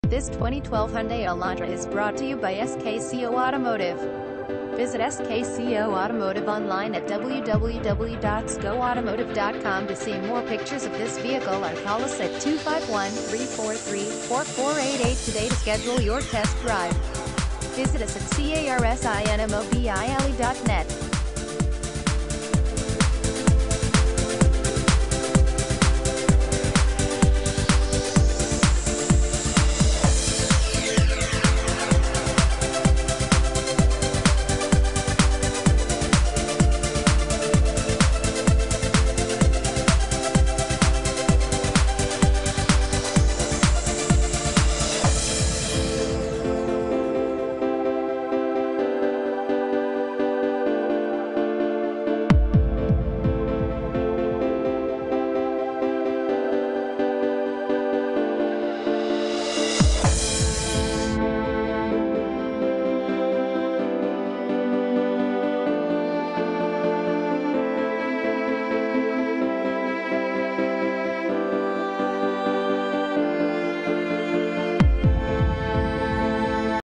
This 2012 Hyundai Elantra is brought to you by SKCO Automotive. Visit SKCO Automotive online at www.scoautomotive.com to see more pictures of this vehicle or call us at 251-343-4488 today to schedule your test drive. Visit us at carsinmobile.net.